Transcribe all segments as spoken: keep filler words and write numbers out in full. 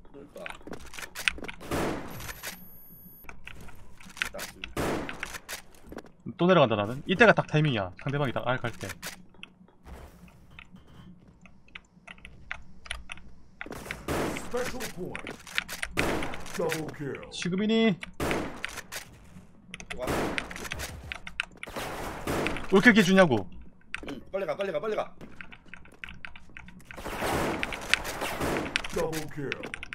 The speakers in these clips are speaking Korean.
그러니까. 또 내려간다 나는. 이때가 딱 타이밍이야. 상대방이 딱 알 갈 때. 지금이니? 와. 왜 이렇게 주냐고. 응, 빨리 가, 빨리 가, 빨리 가. 나이스.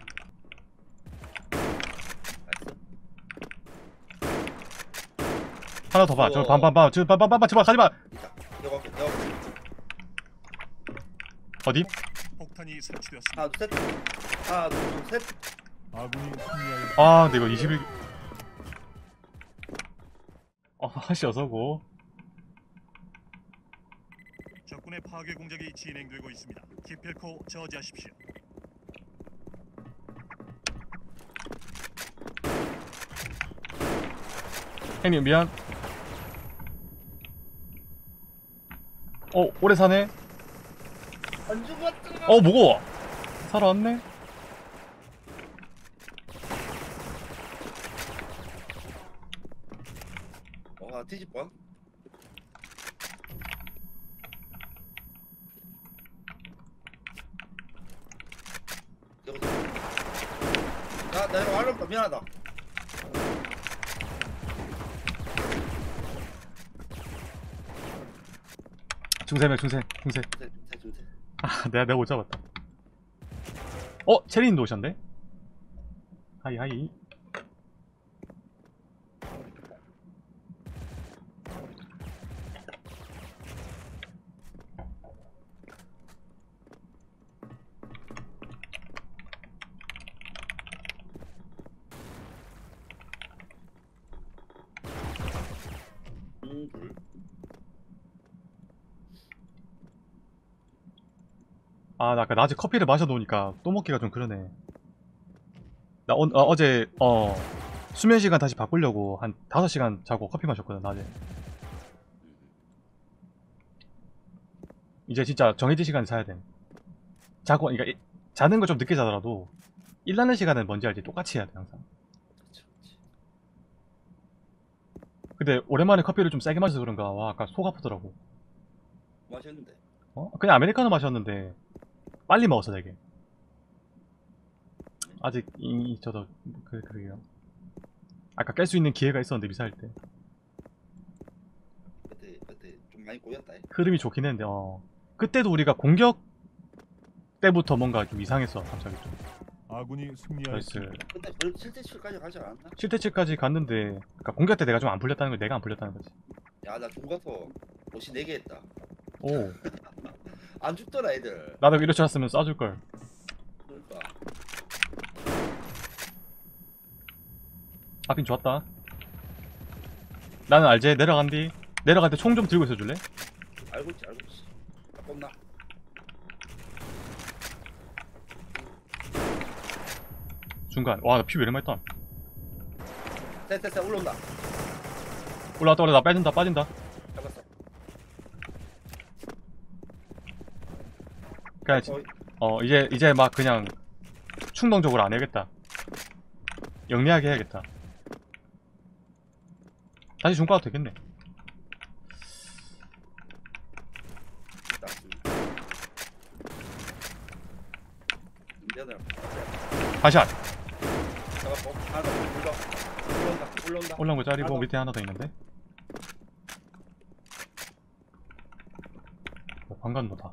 하나 더 봐. 저 밤밤밤. 저 밤밤밤. 제발 가지마. 있다. 내가 갈게, 내가 갈게. 어디? 폭탄이 설치되었습니다. 하나, 둘, 셋. 하나, 둘, 셋. 아군이 승리하여 아 근데 이거 이십일. 아 하시어서고. 적군의 파괴 공작이 진행되고 있습니다. 기필코 저지하십시오. 형님 미안. 어 오래 사네. 안 죽었잖아. 어 무거워. 살아왔네. 와, 뒤집번. 나, 나 이거 말없다. 미안하다. 중세맥 중세 중세. 셋, 셋, 셋, 셋. 아 내가 내가 못 잡았다. 어 체리님도 오셨네. 하이 하이. 음, 둘. 아 나 아까 낮에 커피를 마셔놓으니까 또 먹기가 좀 그러네. 나 어, 어, 어제 어 수면 시간 다시 바꾸려고 한 다섯 시간 자고 커피 마셨거든 낮에. 이제 진짜 정해진 시간에 자야 돼. 자고 그러니까 이- 자는 거 좀 늦게 자더라도 일하는 시간은 뭔지 알지? 똑같이 해야 돼 항상. 그치, 그치. 근데 오랜만에 커피를 좀 세게 마셔서 그런가 와 아까 속 아프더라고. 마셨는데. 어? 그냥 아메리카노 마셨는데 빨리 먹었어 되게. 아직 이 저도 그 그래요. 아까 깰 수 있는 기회가 있었는데 미사일 때 그때, 그때 좀 많이 꼬였다. 흐름이 좋긴 했는데 어 그때도 우리가 공격 때부터 뭔가 좀 이상했어 갑자기 좀. 아군이 나이스. 승리하였습니다. 근데 별 칠 대 칠까지 가지 않았나? 칠 대 칠까지 갔는데 그러니까 공격 때 내가 좀 안 풀렸다는 거 내가 안 풀렸다는 거지. 야, 나 중가서 옷이 네 개 했다. 오 안 죽더라, 애들. 나도 이럴 줄 알았으면 쏴줄걸. 그러니까. 아핀 좋았다. 나는 알제 내려간디. 내려갈 때 총 좀 들고 있어줄래? 알고 있지, 알고 있지. 아깝나? 중간 와나 피 왜 이렇게 많이 떠. 셋, 셋, 셋, 올라온다. 올라왔다 올라왔다 빠진다 빠진다. 잡았어. 그냥 지- 어, 어 이제 이제 막 그냥 충동적으로 안 해야겠다. 영리하게 해야겠다. 다시 중과도 되겠네. 있다. 인디아나. 반샷. 잡았고, 하나 더 올라. 올라온다, 올라온다. 올라온 거 짜리고 하나 더. 밑에 하나 더 있는데. 어, 방간노다.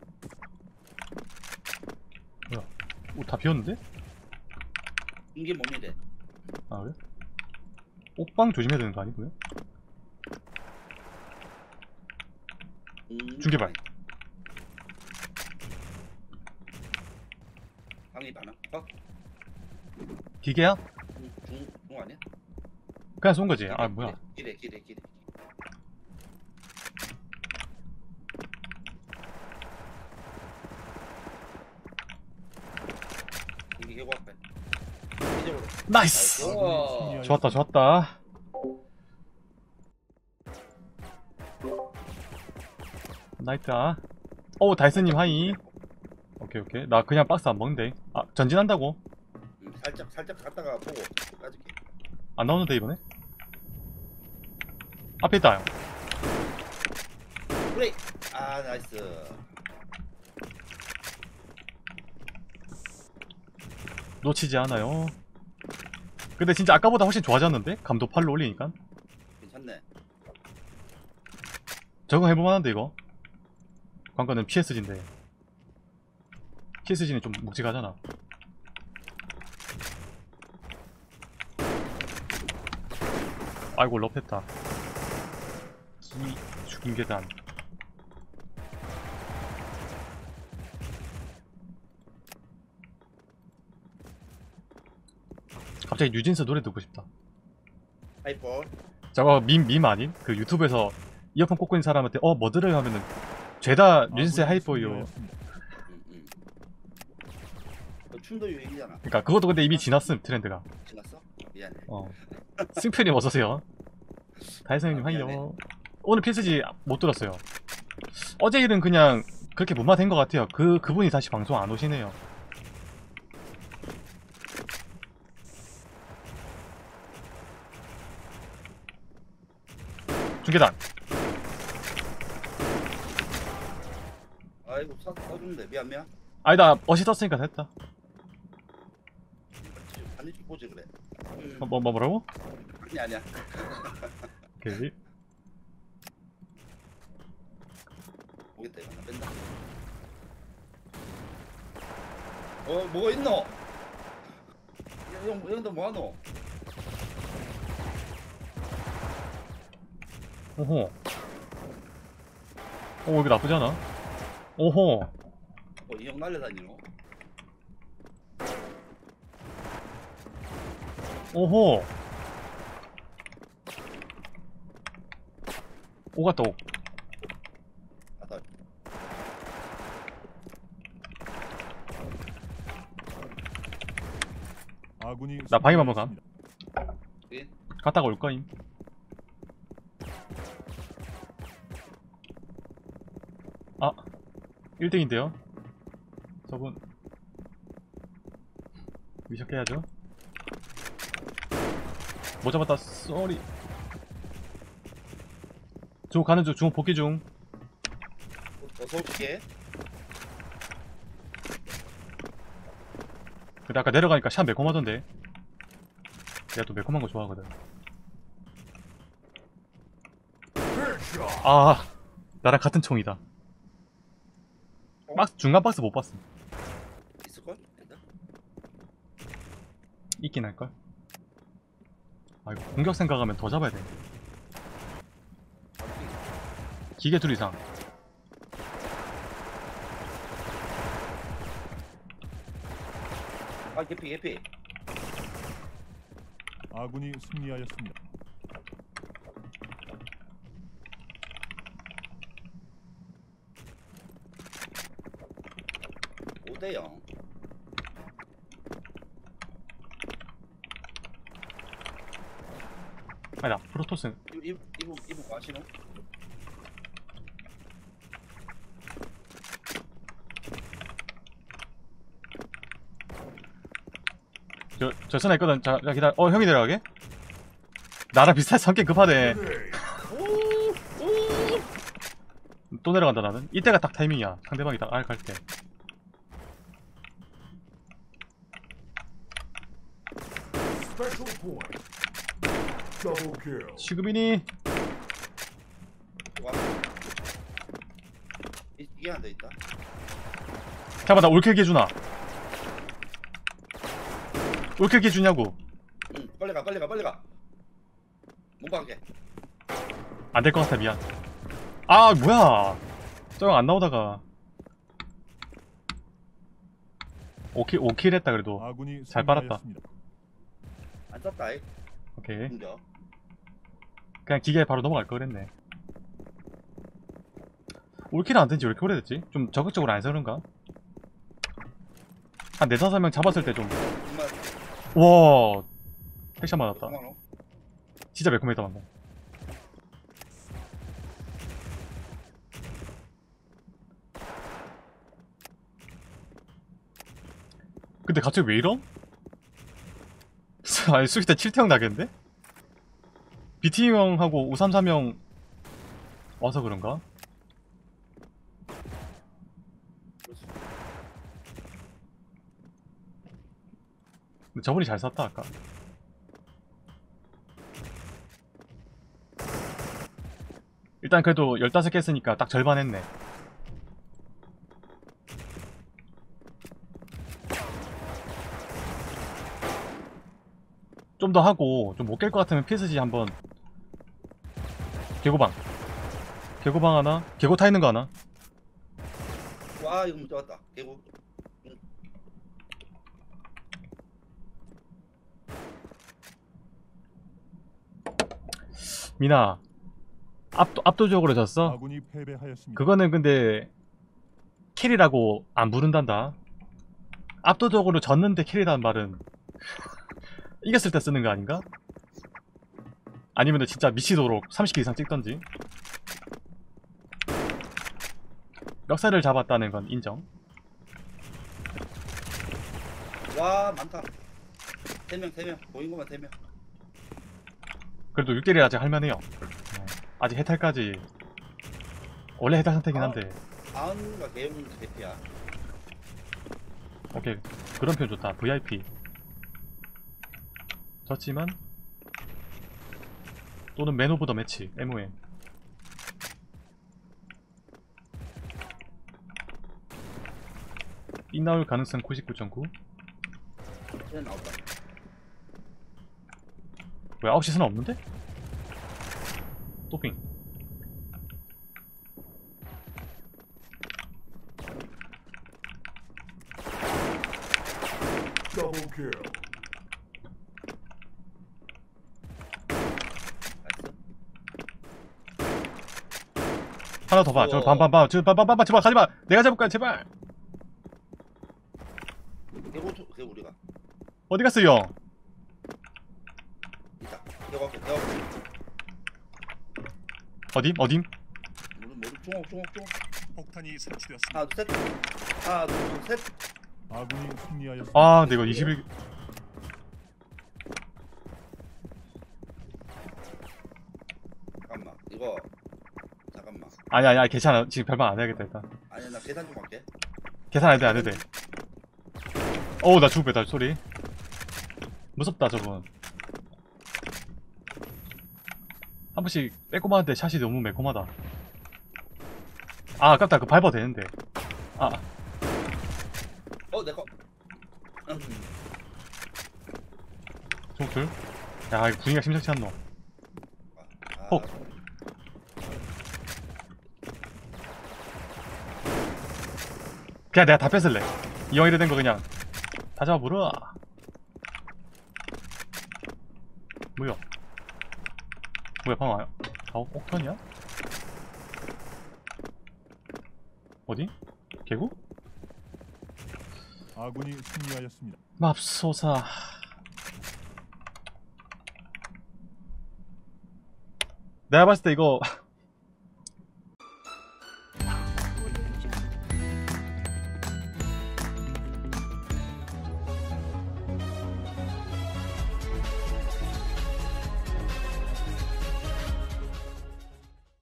뭐야? 오, 다 비었는데? 이게 몸이래. 아 그래? 옥방 조심해야 되는 거 아니고요? 음, 중계발. 방이 많아. 어? 기계야? 중, 중, 중 아니야? 그냥 쏜 거지. 아 뭐야? 기래, 기래, 기래. 이게 개고 앞에. 이쪽으로. 나이스. 우와. 좋았다 좋았다. 나이트아. 오 달스님 하이. 오케이 오케이. 나 그냥 박스 안 먹는데. 아 전진한다고? 살짝 살짝 갔다가 보고 까줄게. 안 나오는데 이번에? 앞에 있다 형. 그래. 아 나이스. 놓치지 않아요. 근데 진짜 아까보다 훨씬 좋아졌는데? 감도 팔로 올리니까. 괜찮네. 저거 해볼만한데 이거? 관건은 피에스지인데 피에스지는 좀 묵직하잖아. 아이고 럽했다. 기 죽은 계단. 갑자기 뉴진스 노래 듣고 싶다. 하이퍼. 저거 밈, 밈 아님? 그 유튜브에서 이어폰 꽂고 있는 사람한테 어 뭐 들어요 하면은 죄다 뉴진스의 하이퍼요. 응, 응. 너 춤도 유행이잖아. 그니까 그것도 근데 이미 지났음 트렌드가. 지났어? 미안해. 어. 승표님 어서오세요. 다혜성님 아, 미안해. 하이요. 오늘 피에스지 못 들었어요. 어제 일은 그냥 그렇게 무마된 것 같아요. 그, 그분이 다시 방송 안 오시네요. 중계단. 아이고 사 써준데 미안 미안. 아니다, 어시 떴으니까 됐다. 반드시 보지 그래. 음, 뭐, 뭐, 뭐라고? 아니 아니야. 오케이. 보겠다 이거 나 뺀다. 어 뭐가 있노? 형 형도 뭐하노? 오호. 오, 이거 나쁘지 않아? 오호. 어이 형 날려다니노? 오호. 오 같다, 오. 아다. 아군이 나 방임 한번 감. 승리하였습니다. 예? 갔다가 올 거임. 아, 일 등인데요? 저분 미션 깨야죠. 못 잡았다. 쏘리. 중 가는 중, 중 복귀 중. 어서 올게. 근데 아까 내려가니까 샷 매콤하던데. 내가 또 매콤한 거 좋아하거든. 아, 나랑 같은 총이다. 박스, 중간 박스 못 봤음. 있을걸? 됐다. 있긴 할걸. 아, 이거 공격 생각하면 더 잡아야 돼. 기계 둘 이상. 아 개피 개피. 아군이 승리하였습니다. 오 대 영. 아니다, 프로토스. 이분 이분 이분 이분 뭐 하시노? 저, 저 스나 있거든. 자, 자, 기다려. 어, 형이 내려가게? 나랑 비슷한 성격 급하대. 또 내려간다, 나는. 이때가 딱 타이밍이야. 상대방이 딱 알 갈 때. Special point. Double kill. 시그빈이. 와. 이, 이게 안 돼 있다. 잠깐만, 나 올킬기 해주나? 올킬기 해주냐고. 응 빨리 가 빨리 가 빨리 가. 못 가게. 안 될 것 같아, 미안. 아, 뭐야. 저 형 안 나오다가. 오킬, 오킬 했다, 그래도. 아군이 잘 빨았다. 승리하였습니다. 안 떴다 이. 오케이. 공격. 그냥 기계에 바로 넘어갈 걸 그랬네. 올킬은 안 된지 왜 이렇게 오래됐지? 좀 적극적으로 안 서는가? 한 네다섯 명 잡았을 때 좀. 정말 와, 핵샷 맞았다. 고마워. 진짜 매콤했다 방금. 근데 갑자기 왜 이럼? 수, 아니 수기 때 칠 대 영 나겠는데? 비티 형하고 오삼삼 형 와서 그런가? 그렇지. 근데 저분이 잘 쐈다 아까. 일단 그래도 열다섯 개 했으니까 딱 절반 했네. 좀 더 하고 좀 못 깰 것 같으면 피에스지 한번. 개고방 개고방 하나? 개고 타 있는 거 하나? 와 이거 못 잡았다. 개고. 응. 미나 압도, 압도적으로 졌어? 아군이 패배하였습니다. 그거는 근데 킬이라고 안 부른단다. 압도적으로 졌는데 킬이라는 말은 이겼을 때 쓰는 거 아닌가? 아니면 진짜 미치도록 삼십 킬 이상 찍던지. 멱살을 잡았다는 건 인정. 와 많다. 세 명 세 명 보인 것만 세 명. 그래도 육 대일 아직 할만해요. 어, 아직 해탈까지 원래 해탈 상태긴 한데. 아은과 개용 개피야. 오케이 그런 표현 좋다. 브이아이피 졌지만 또는 맨 오브 더 매치 엠오엠. 이 나올 가능성 구십구 점 구. 그냥 나왔다. 왜 아홉 시스는 없는데? 또핑. Double kill. 나이스. 하나 더 봐. 저 밤밤밤. 저 밤밤밤 제발 가지마. 내가 잡을 거야 제발. 개고 초- 개고 우리가 어디 갔어요? 있다. 개고 할게. 개고 할게. 어디? 어딘? 모르 모르 중옥 중옥 중옥. 폭탄이 설치되었습니다. 하나 둘 셋. 하나 둘 셋. 아군이 승리하였습니다. 아 근데 이거 이십일. 잠깐만 이거 잠깐만. 아니 아니 아니 괜찮아. 지금 별말 안 해야겠다 일단. 아니 나 계산 좀 할게. 계산 안 해도 돼, 안 해도 돼. 어우, 나 죽을 뻔했다, 소리. 무섭다, 저분. 한 번씩 매콤한데 샷이 너무 매콤하다. 아, 아깝다. 그 밟아도 되는데. 아, 어 내거. 음. 종줄. 야, 이거 분위기가 심상치 않노. 아, 폭. 그냥 내가 다 뺏을래. 이왕 이래 된 거 그냥 다 잡아버려. 뭐야? 뭐야, 방금 와요? 아, 옥턴이야? 어디? 개구? 아군이 승리하였습니다. 맙소사. 내가 봤을 때 이거